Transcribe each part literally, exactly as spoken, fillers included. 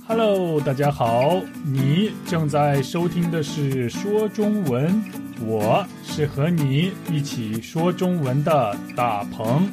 Hello， 大家好，你正在收听的是说中文，我是和你一起说中文的大鹏。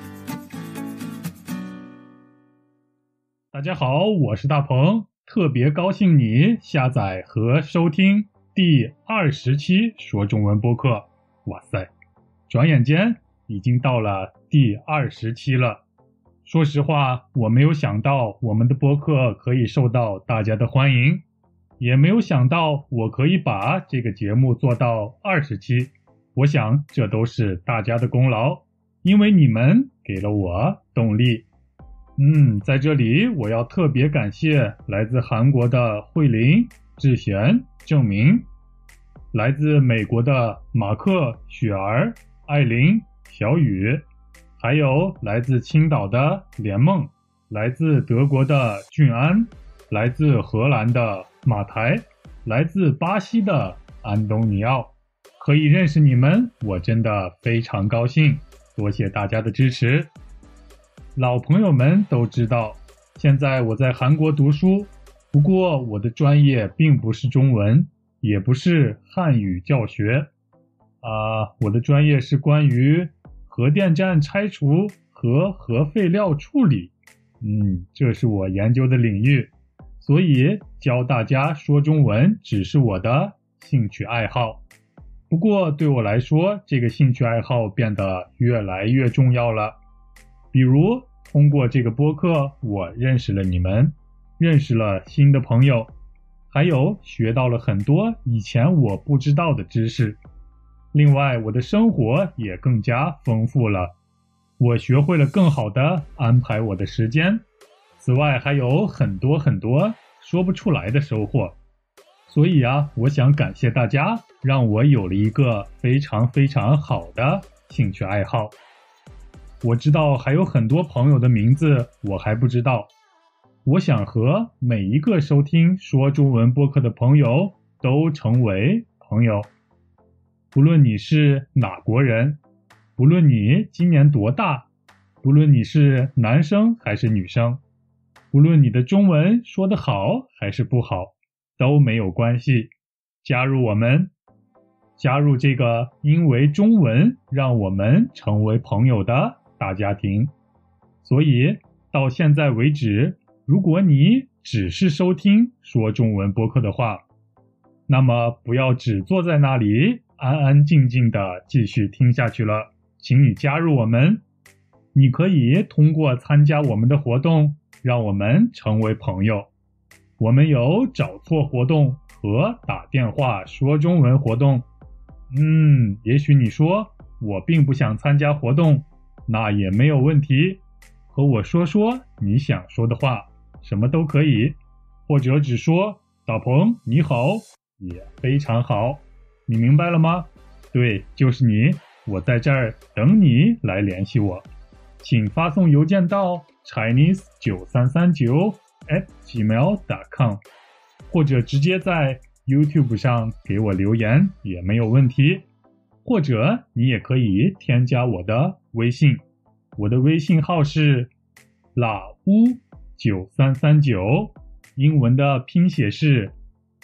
大家好，我是大鹏，特别高兴你下载和收听第二十期说中文播客。哇塞，转眼间已经到了第二十期了。说实话，我没有想到我们的播客可以受到大家的欢迎，也没有想到我可以把这个节目做到二十期。我想这都是大家的功劳，因为你们给了我动力。嗯，在这里我要特别感谢来自韩国的慧琳、智贤、郑明，来自美国的马克、雪儿、艾琳、小雨，还有来自青岛的连梦，来自德国的俊安，来自荷兰的马台，来自巴西的安东尼奥。可以认识你们，我真的非常高兴，多谢大家的支持。老朋友们都知道，现在我在韩国读书，不过我的专业并不是中文，也不是汉语教学啊，我的专业是关于核电站拆除和核废料处理，嗯，这是我研究的领域，所以教大家说中文只是我的兴趣爱好。不过对我来说，这个兴趣爱好变得越来越重要了。比如通过这个播客，我认识了你们，认识了新的朋友，还有学到了很多以前我不知道的知识。另外，我的生活也更加丰富了，我学会了更好的安排我的时间。此外，还有很多很多说不出来的收获。所以啊，我想感谢大家，让我有了一个非常非常好的兴趣爱好。我知道还有很多朋友的名字我还不知道，我想和每一个收听说中文播客的朋友都成为朋友。不论你是哪国人，不论你今年多大，不论你是男生还是女生，不论你的中文说得好还是不好，都没有关系。加入我们，加入这个因为中文让我们成为朋友的大家庭。所以到现在为止，如果你只是收听说中文播客的话，那么不要只坐在那里安安静静的继续听下去了，请你加入我们。你可以通过参加我们的活动让我们成为朋友。我们有找错活动和打电话说中文活动。嗯，也许你说我并不想参加活动，那也没有问题，和我说说你想说的话，什么都可以，或者只说大鹏你好也非常好。你明白了吗？对，就是你，我在这儿等你来联系我。请发送邮件到 chinese 九三三九 at gmail dot com， 或者直接在 YouTube 上给我留言也没有问题，或者你也可以添加我的微信，我的微信号是拉乌九三三九，英文的拼写是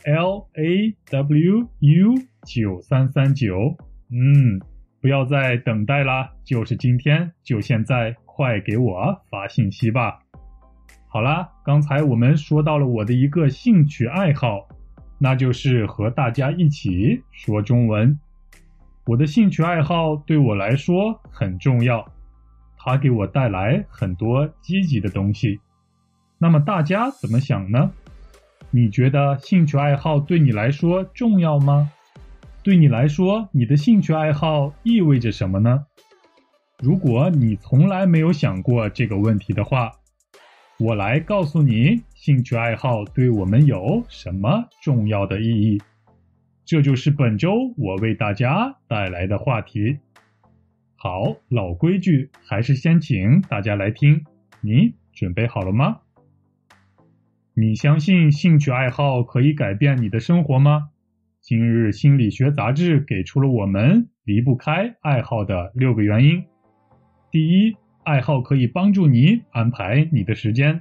L A W U 九三三九。嗯，不要再等待啦，就是今天，就现在，快给我发信息吧。好啦，刚才我们说到了我的一个兴趣爱好，那就是和大家一起说中文。我的兴趣爱好对我来说很重要，它给我带来很多积极的东西。那么大家怎么想呢？你觉得兴趣爱好对你来说重要吗？对你来说，你的兴趣爱好意味着什么呢？如果你从来没有想过这个问题的话，我来告诉你兴趣爱好对我们有什么重要的意义。这就是本周我为大家带来的话题。好，老规矩，还是先请大家来听。你准备好了吗？你相信兴趣爱好可以改变你的生活吗？今日心理学杂志给出了我们离不开爱好的六个原因。第一，爱好可以帮助你安排你的时间，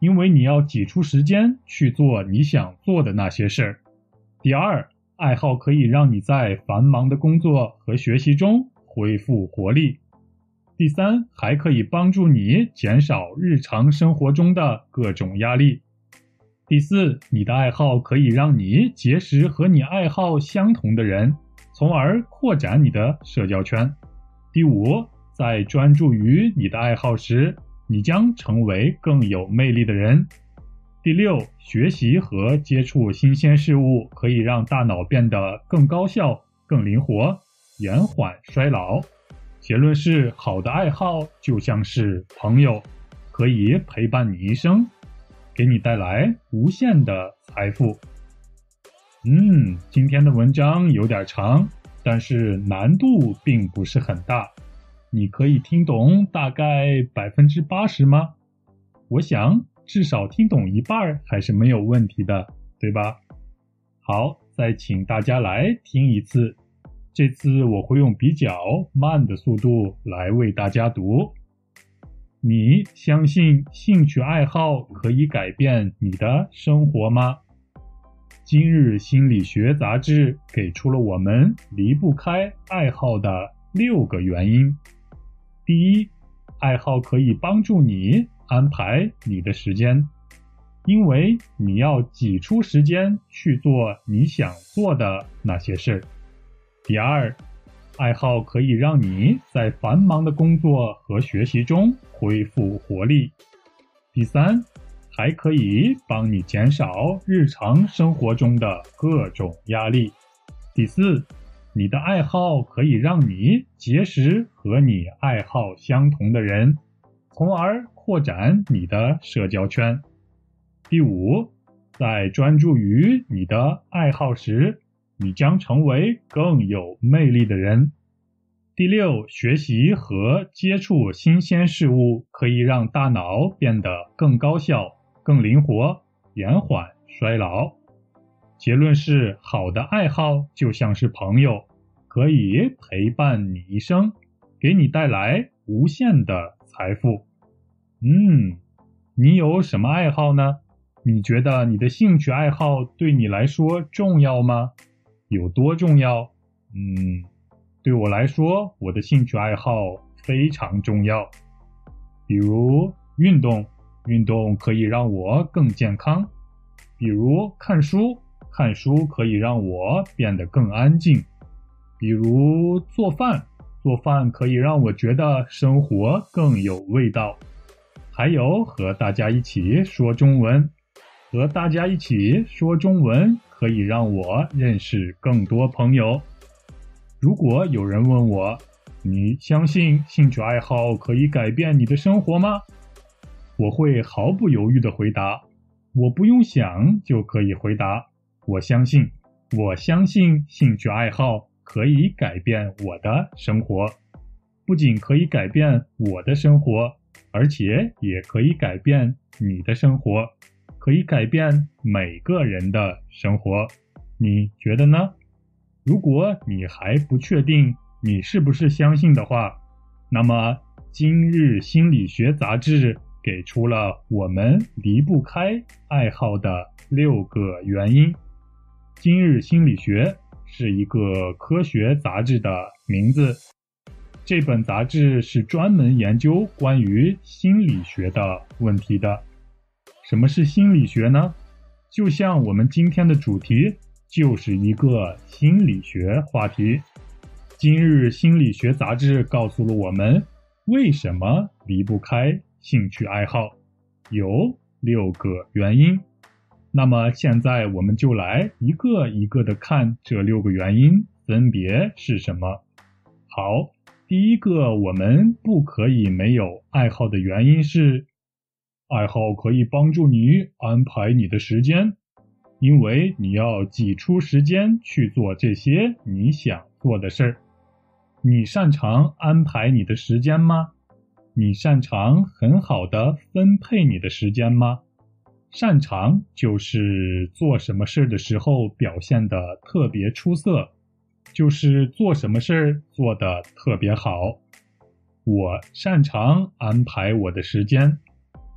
因为你要挤出时间去做你想做的那些事儿。第二，爱好可以让你在繁忙的工作和学习中恢复活力。第三，还可以帮助你减少日常生活中的各种压力。第四，你的爱好可以让你结识和你爱好相同的人，从而扩展你的社交圈。第五，在专注于你的爱好时，你将成为更有魅力的人。第六，学习和接触新鲜事物可以让大脑变得更高效、更灵活，延缓衰老。结论是，好的爱好就像是朋友，可以陪伴你一生，给你带来无限的财富。嗯，今天的文章有点长，但是难度并不是很大。你可以听懂大概百分之八十吗？我想至少听懂一半还是没有问题的，对吧？好，再请大家来听一次。这次我会用比较慢的速度来为大家读。你相信兴趣爱好可以改变你的生活吗？今日心理学杂志给出了我们离不开爱好的六个原因。第一，爱好可以帮助你安排你的时间，因为你要挤出时间去做你想做的那些事。第二，爱好可以让你在繁忙的工作和学习中恢复活力。第三，还可以帮你减少日常生活中的各种压力。第四，你的爱好可以让你结识和你爱好相同的人，从而扩展你的社交圈。第五，在专注于你的爱好时，你将成为更有魅力的人。第六，学习和接触新鲜事物可以让大脑变得更高效、更灵活，延缓衰老。结论是，好的爱好就像是朋友，可以陪伴你一生，给你带来无限的财富。嗯，你有什么爱好呢？你觉得你的兴趣爱好对你来说重要吗？有多重要？嗯，对我来说，我的兴趣爱好非常重要。比如运动，运动可以让我更健康。比如看书，看书可以让我变得更安静。比如做饭，做饭可以让我觉得生活更有味道。还有和大家一起说中文，和大家一起说中文可以让我认识更多朋友。如果有人问我，你相信兴趣爱好可以改变你的生活吗？我会毫不犹豫地回答，我不用想就可以回答，我相信，我相信兴趣爱好可以改变我的生活，不仅可以改变我的生活，而且也可以改变你的生活，可以改变每个人的生活。你觉得呢？如果你还不确定你是不是相信的话，那么今日心理学杂志给出了我们离不开爱好的六个原因。今日心理学是一个科学杂志的名字，这本杂志是专门研究关于心理学的问题的。什么是心理学呢？就像我们今天的主题就是一个心理学话题。今日心理学杂志告诉了我们为什么离不开兴趣爱好，有六个原因。那么现在我们就来一个一个的看这六个原因分别是什么。好，第一个我们不可以没有爱好的原因是，爱好可以帮助你安排你的时间，因为你要挤出时间去做这些你想做的事儿。你擅长安排你的时间吗？你擅长很好的分配你的时间吗？擅长就是做什么事的时候表现得特别出色，就是做什么事做得特别好。我擅长安排我的时间。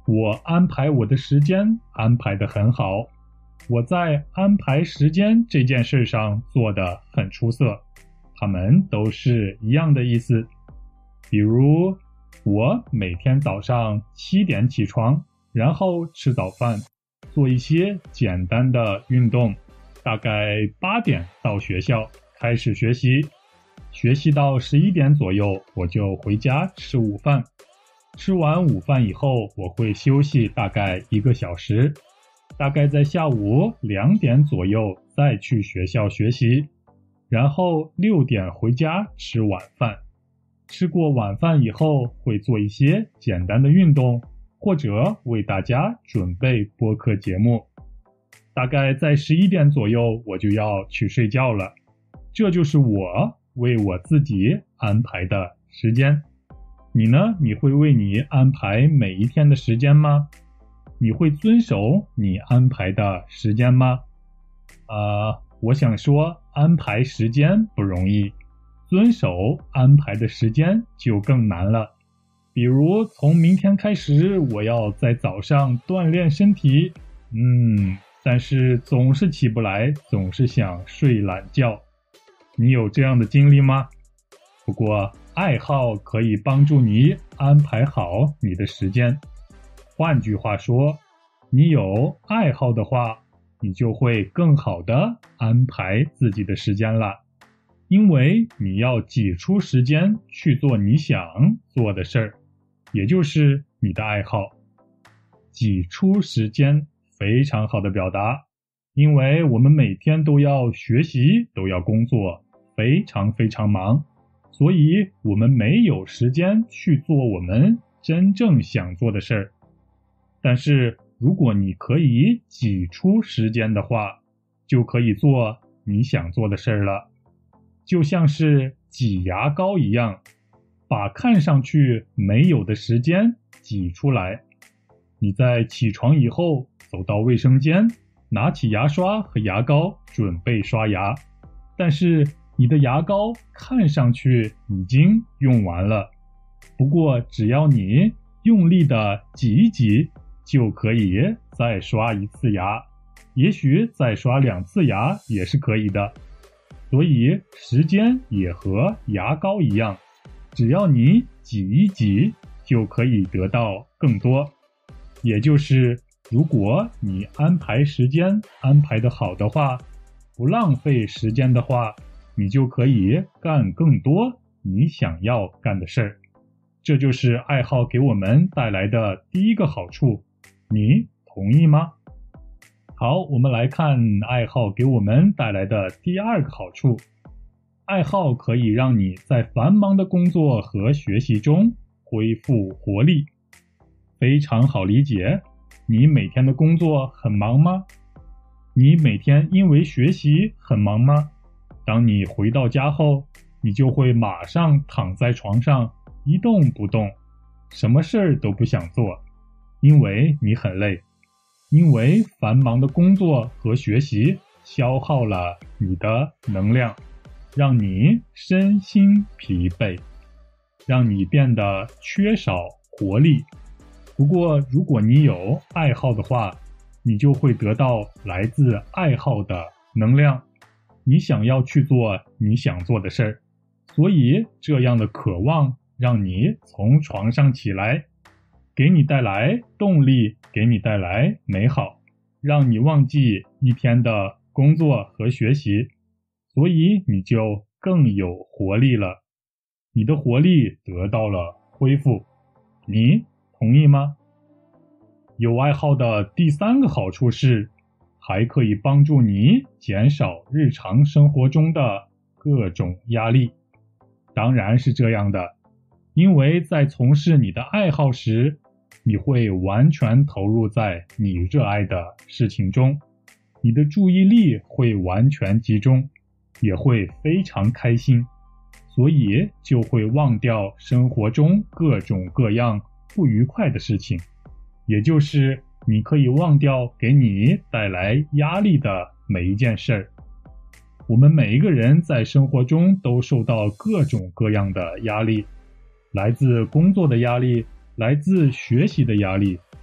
我安排我的时间安排得很好，我在安排时间这件事上做得很出色，它们都是一样的意思。比如，我每天早上七点起床，然后吃早饭，做一些简单的运动，大概八点到学校开始学习，学习到十一点左右，我就回家吃午饭。吃完午饭以后，我会休息大概一个小时，大概在下午两点左右再去学校学习，然后六点回家吃晚饭。吃过晚饭以后，会做一些简单的运动，或者为大家准备播客节目。大概在十一点左右，我就要去睡觉了。这就是我为我自己安排的时间。你呢？你会为你安排每一天的时间吗？你会遵守你安排的时间吗？呃，我想说，安排时间不容易，遵守安排的时间就更难了。比如从明天开始，我要在早上锻炼身体，嗯，但是总是起不来，总是想睡懒觉。你有这样的经历吗？不过爱好可以帮助你安排好你的时间。换句话说，你有爱好的话，你就会更好的安排自己的时间了。因为你要挤出时间去做你想做的事儿，也就是你的爱好。挤出时间，非常好的表达，因为我们每天都要学习，都要工作，非常非常忙，所以我们没有时间去做我们真正想做的事儿。但是如果你可以挤出时间的话，就可以做你想做的事儿了。就像是挤牙膏一样，把看上去没有的时间挤出来。你在起床以后走到卫生间，拿起牙刷和牙膏准备刷牙，但是你的牙膏看上去已经用完了。不过只要你用力的挤一挤，就可以再刷一次牙，也许再刷两次牙也是可以的。所以时间也和牙膏一样，只要你挤一挤，就可以得到更多。也就是如果你安排时间安排得好的话，不浪费时间的话，你就可以干更多你想要干的事儿。这就是爱好给我们带来的第一个好处，你同意吗？好，我们来看爱好给我们带来的第二个好处。爱好可以让你在繁忙的工作和学习中恢复活力。非常好理解，你每天的工作很忙吗？你每天因为学习很忙吗？当你回到家后，你就会马上躺在床上一动不动，什么事儿都不想做，因为你很累。因为繁忙的工作和学习消耗了你的能量，让你身心疲惫，让你变得缺少活力。不过如果你有爱好的话，你就会得到来自爱好的能量，你想要去做你想做的事儿，所以这样的渴望让你从床上起来，给你带来动力，给你带来美好，让你忘记一天的工作和学习，所以你就更有活力了。你的活力得到了恢复，你同意吗？有爱好的第三个好处是，还可以帮助你减少日常生活中的各种压力。当然是这样的，因为在从事你的爱好时，你会完全投入在你热爱的事情中，你的注意力会完全集中，也会非常开心，所以就会忘掉生活中各种各样不愉快的事情，也就是你可以忘掉给你带来压力的每一件事儿。我们每一个人在生活中都受到各种各样的压力，来自工作的压力，来自学习的压力，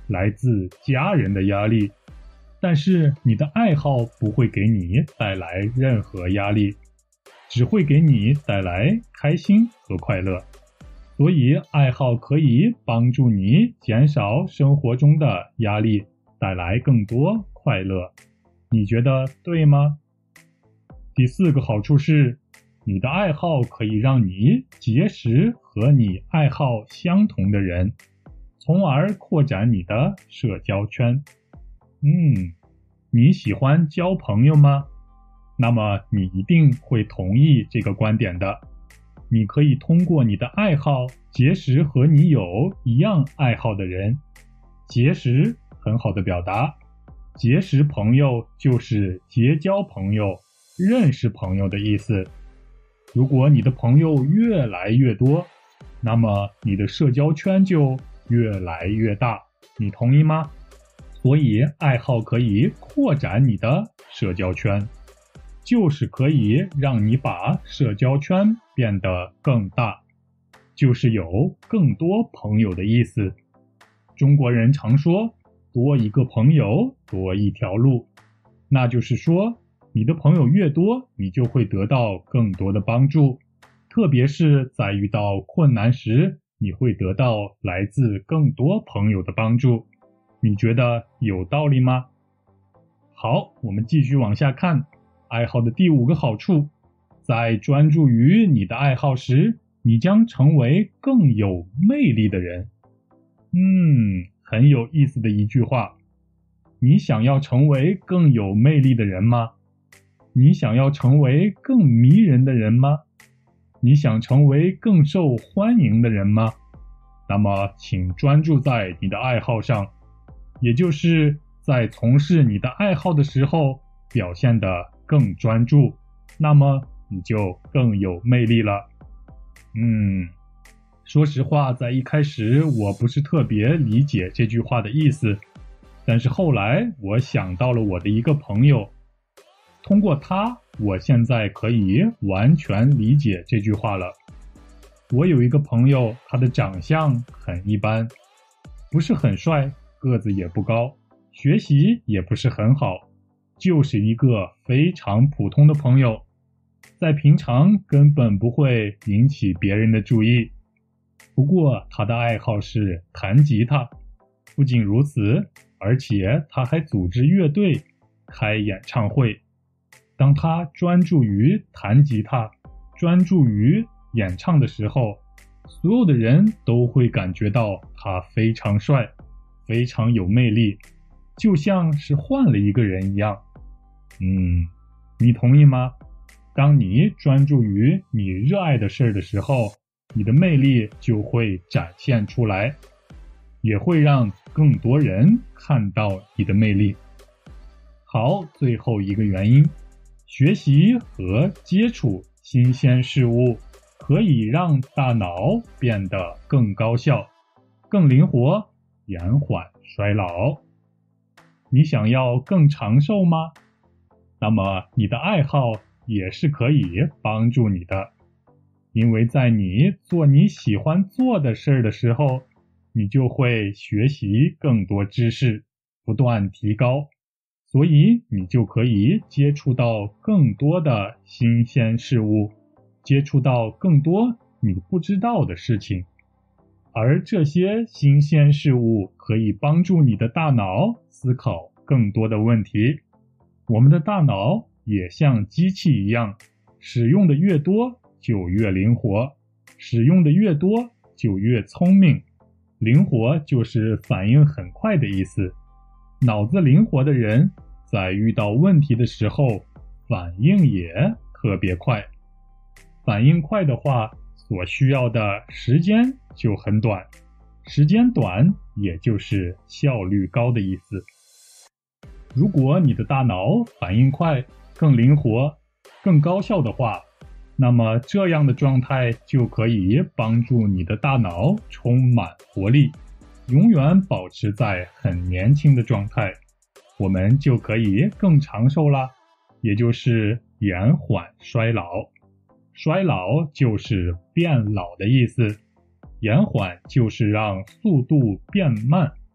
来自家人的压力，但是你的爱好不会给你带来任何压力，只会给你带来开心和快乐。所以爱好可以帮助你减少生活中的压力，带来更多快乐。你觉得对吗？第四个好处是，你的爱好可以让你结识和你爱好相同的人，从而扩展你的社交圈。嗯，你喜欢交朋友吗？那么你一定会同意这个观点的。你可以通过你的爱好结识和你有一样爱好的人。结识很好的表达，结识朋友就是结交朋友、认识朋友的意思。如果你的朋友越来越多，那么你的社交圈就越来越大，你同意吗？所以爱好可以扩展你的社交圈，就是可以让你把社交圈变得更大，就是有更多朋友的意思。中国人常说，多一个朋友多一条路，那就是说，你的朋友越多，你就会得到更多的帮助，特别是在遇到困难时，你会得到来自更多朋友的帮助。你觉得有道理吗？好，我们继续往下看。爱好的第五个好处，在专注于你的爱好时，你将成为更有魅力的人。嗯，很有意思的一句话。你想要成为更有魅力的人吗？你想要成为更迷人的人吗？你想成为更受欢迎的人吗？那么，请专注在你的爱好上，也就是在从事你的爱好的时候，表现得更专注，那么你就更有魅力了。嗯，说实话，在一开始我不是特别理解这句话的意思，但是后来我想到了我的一个朋友，通过他，我现在可以完全理解这句话了。我有一个朋友，他的长相很一般，不是很帅，个子也不高，学习也不是很好，就是一个非常普通的朋友，在平常根本不会引起别人的注意。不过他的爱好是弹吉他，不仅如此，而且他还组织乐队，开演唱会。当他专注于弹吉他，专注于演唱的时候，所有的人都会感觉到他非常帅，非常有魅力，就像是换了一个人一样。嗯，你同意吗？当你专注于你热爱的事的时候，你的魅力就会展现出来，也会让更多人看到你的魅力。好，最后一个原因，学习和接触新鲜事物可以让大脑变得更高效、更灵活，延缓衰老。你想要更长寿吗？那么你的爱好也是可以帮助你的，因为在你做你喜欢做的事的时候，你就会学习更多知识，不断提高，所以你就可以接触到更多的新鲜事物，接触到更多你不知道的事情。而这些新鲜事物可以帮助你的大脑思考更多的问题。我们的大脑也像机器一样，使用的越多就越灵活，使用的越多就越聪明。灵活就是反应很快的意思。脑子灵活的人，在遇到问题的时候，反应也特别快。反应快的话，所需要的时间就很短，时间短也就是效率高的意思。如果你的大脑反应快、更灵活、更高效的话，那么这样的状态就可以帮助你的大脑充满活力，永远保持在很年轻的状态，我们就可以更长寿啦，也就是延缓衰老。衰老就是变老的意思，延缓就是让速度变慢，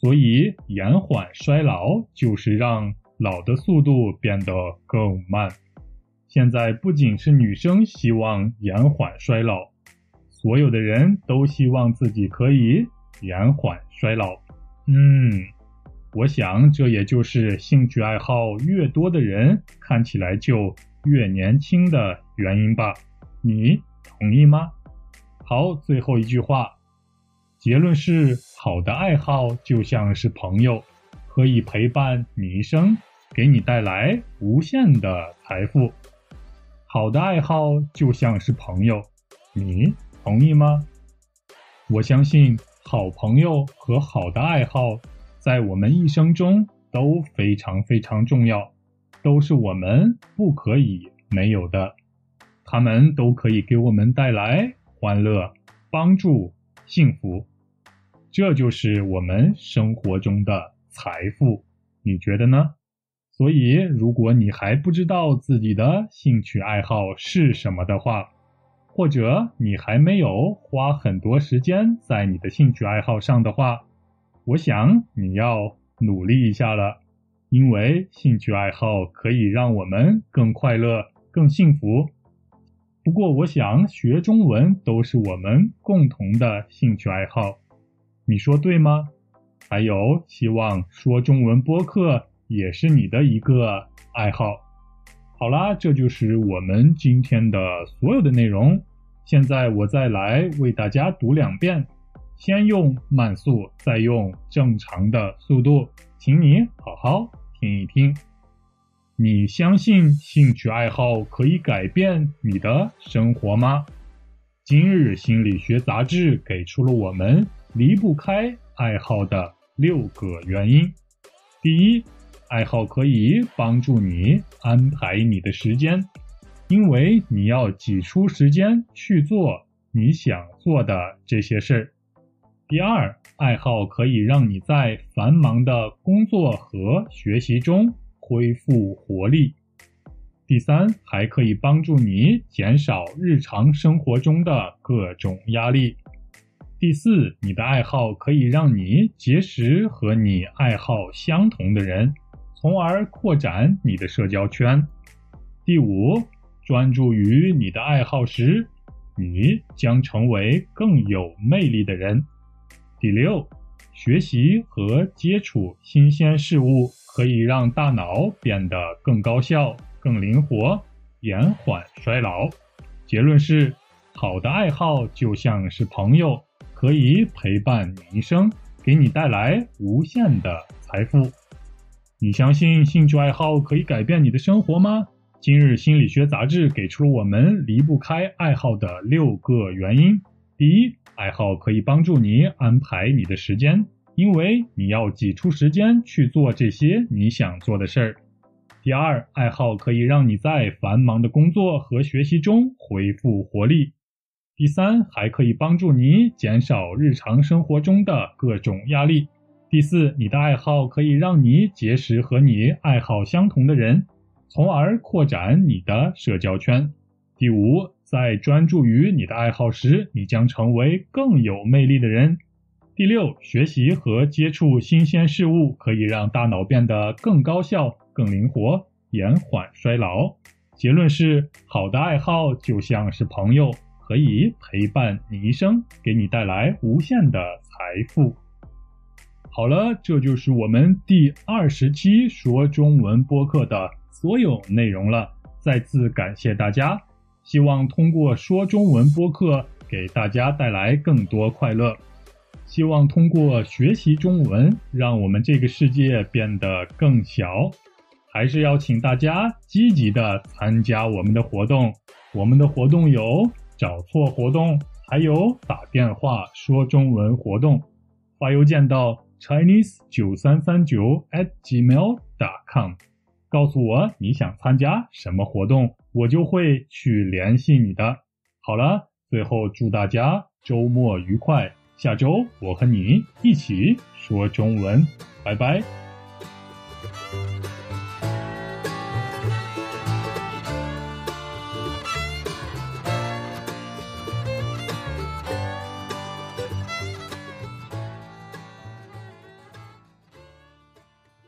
所以延缓衰老就是让老的速度变得更慢。现在不仅是女生希望延缓衰老，所有的人都希望自己可以延缓衰老。嗯，我想这也就是兴趣爱好越多的人看起来就越年轻的原因吧。你同意吗？好，最后一句话，结论是好的爱好就像是朋友，可以陪伴你一生，给你带来无限的财富。好的爱好就像是朋友，你同意吗？我相信好朋友和好的爱好在我们一生中都非常非常重要，都是我们不可以没有的。他们都可以给我们带来欢乐、帮助、幸福。这就是我们生活中的财富，你觉得呢？所以如果你还不知道自己的兴趣爱好是什么的话，或者你还没有花很多时间在你的兴趣爱好上的话，我想你要努力一下了，因为兴趣爱好可以让我们更快乐、更幸福。不过我想学中文都是我们共同的兴趣爱好，你说对吗？还有，希望说中文播客也是你的一个爱好。好啦，这就是我们今天的所有的内容。现在我再来为大家读两遍，先用慢速，再用正常的速度，请你好好听一听。你相信兴趣爱好可以改变你的生活吗？今日心理学杂志给出了我们离不开爱好的六个原因。第一，爱好可以帮助你安排你的时间，因为你要挤出时间去做你想做的这些事儿。第二，爱好可以让你在繁忙的工作和学习中恢复活力。第三，还可以帮助你减少日常生活中的各种压力。第四，你的爱好可以让你结识和你爱好相同的人，从而扩展你的社交圈。第五，专注于你的爱好时，你将成为更有魅力的人。第六，学习和接触新鲜事物可以让大脑变得更高效、更灵活，延缓衰老。结论是，好的爱好就像是朋友，可以陪伴你一生，给你带来无限的财富。你相信兴趣爱好可以改变你的生活吗？今日心理学杂志给出了我们离不开爱好的六个原因。第一，爱好可以帮助你安排你的时间，因为你要挤出时间去做这些你想做的事儿。第二，爱好可以让你在繁忙的工作和学习中恢复活力。第三，还可以帮助你减少日常生活中的各种压力。第四，你的爱好可以让你结识和你爱好相同的人，从而扩展你的社交圈。第五，在专注于你的爱好时，你将成为更有魅力的人。第六，学习和接触新鲜事物可以让大脑变得更高效、更灵活，延缓衰老。结论是，好的爱好就像是朋友，可以陪伴你一生，给你带来无限的财富。好了，这就是我们第二十期说中文播客的所有内容了。再次感谢大家，希望通过说中文播客给大家带来更多快乐。希望通过学习中文，让我们这个世界变得更小。还是要请大家积极的参加我们的活动。我们的活动有找错活动，还有打电话说中文活动。发邮件到 chinese 九三三九 at gmail dot com， 告诉我你想参加什么活动，我就会去联系你的。好了，最后祝大家周末愉快，下周我和你一起说中文，拜拜。